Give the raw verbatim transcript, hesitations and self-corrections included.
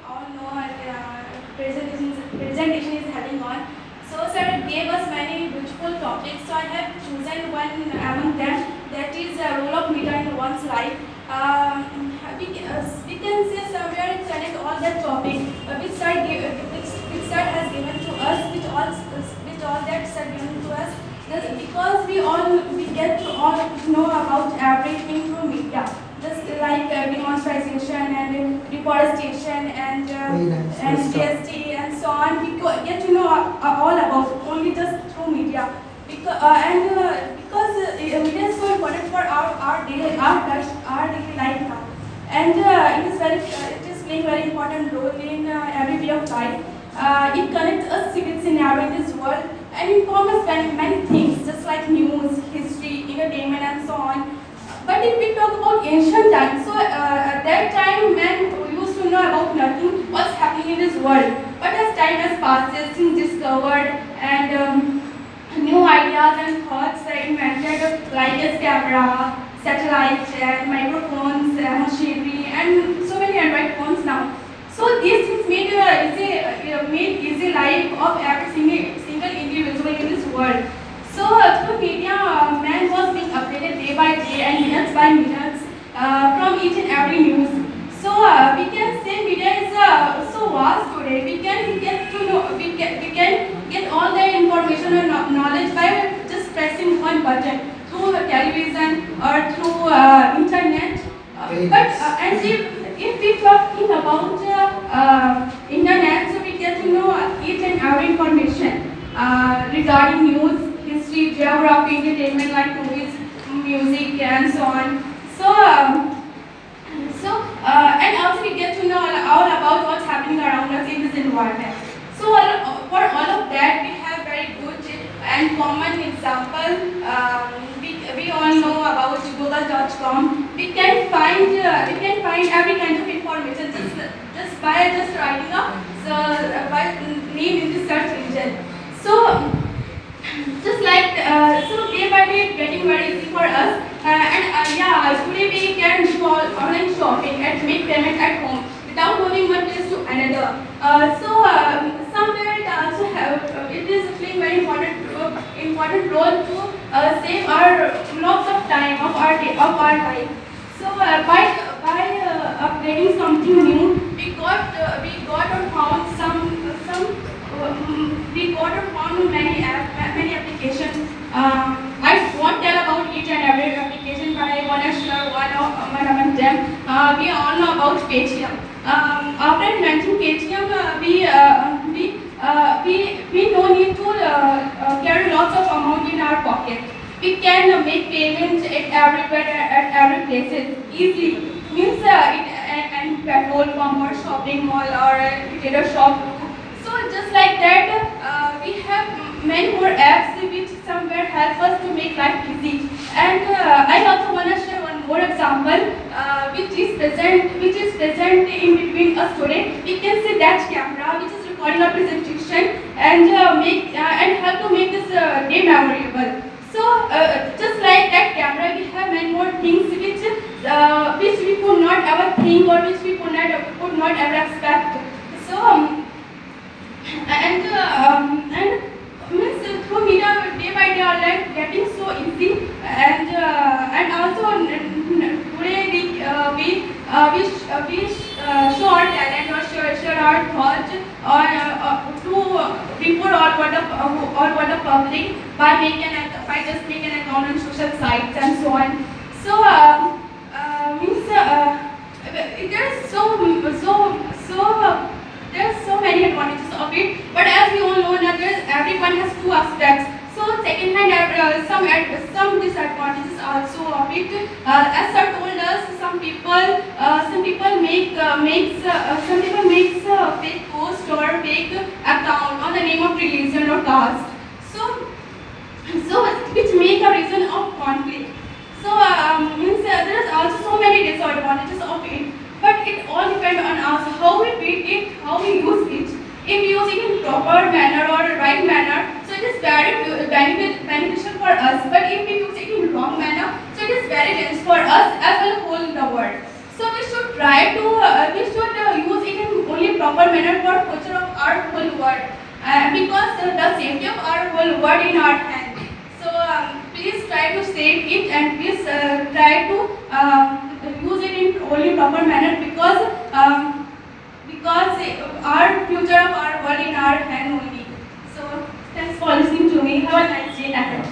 all know uh, presentation, presentation is heading on. So sir gave us many beautiful topics. So I have chosen one among them, that is the role of media in one's life. Um, we, uh, we can say somewhere it connect all that topic uh, which side give, uh, which, which side has given to us, which all which all that side given to us. Just because we all we get to all know about everything through media. Just like uh, demonstration and deforestation and uh, nice. and G S T and so on, we get to know uh, all about only just through media. Because uh, and uh, because uh, media is so important for our our daily our life, our daily life now, and uh, it is very uh, it is playing very important role in uh, every way of life. Uh, it connects us with scenario in this world and informs us many, many things, just like news, history, entertainment, and so on. But if we talk about ancient times, so uh, at that time men used to know about nothing, what's happening in this world. But as time has passed, things discovered and um, new ideas and thoughts are invented, like as camera, satellite, and microphones, uh, machinery, and so many Android phones now. So these things made uh, easy, uh, made easy life of every single, single individual in this world. So uh, through media, uh, man was being updated day by day and minutes by minutes uh, from each and every news. So uh, we can say media is uh, so vast today. We can we get to know we can we can get all the information and knowledge by just pressing one button through the television or through uh, internet. Uh, but uh, and if if we talking about uh, uh, internet, so we get to know each and every information uh, regarding news, history, geography, entertainment like movies, music, and so on. So, um, so uh, and also we get to know all about what's happening around us in this environment. So, uh, for all of that, we have very good and common example. Um, we, we all know about Google dot com. We can find uh, we can find every kind of information just just by just writing up so uh, by name in the search engine. So. Just like, uh, so day by day getting very easy for us uh, and uh, yeah, today we can do all online shopping and make payment at home without moving one place to another. Uh, so um, somewhere it also have, uh, it is playing very important, uh, important role to uh, save our lots of time of our day, of our life. So uh, by, by uh, upgrading something new, we got, uh, we got or found some, some we got or found many app, many applications. Um, I won't tell about each and every application, but I want to share one of one among them. Uh, we all know about Paytm. Um, after mentioning Paytm, uh, we uh, we uh, we we no need to uh, uh, carry lots of amount in our pocket. We can uh, make payments at everywhere at every places easily. Means uh, it, and, and petrol pump or shopping mall or a retailer shop. So just like that, uh, we have many more apps which somewhere help us to make life easy. And uh, I also want to share one more example, uh, which is present, which is present in between us today. We can see that camera, which is recording our presentation and uh, make uh, and help to make this uh, day memorable. So uh, just like that camera, we have many more things which uh, which we could not ever think or which we could not could not ever expect. So. Um, And uh, um, and means through media day by day our life getting so easy and uh, and also today we uh, we uh, we uh, we uh, show our talent or share, share our thoughts or uh, uh, to uh, before or what the uh, or what the public by making an by just making an account on social sites and so on. So uh, uh, means uh, there's so so so. Uh, There are so many advantages of it, but as we all know, now there's everyone has two aspects. So second-hand, uh, some some disadvantages also of it. Uh, as sir told us, some people uh, some people make uh, makes uh, some people makes uh, fake post or fake account on the name of religion or caste. So so which make a reason of conflict. So um, means uh, there is also so many disadvantages of it. But it all depends on us, how we treat it, how we use it. If we use it in proper manner or right manner, so it is very benefit, beneficial for us. But if we use it in wrong manner, so it is very dangerous for us as well as whole the world. So we should try to, uh, we should uh, use it in only proper manner for future of our whole world. Uh, because uh, the safety of our whole world in our hand. So um, please try to save it and please uh, try to uh, use it in only proper manner because um, because our future of our world in our hand only. So thanks for listening to me. Have a nice day ahead.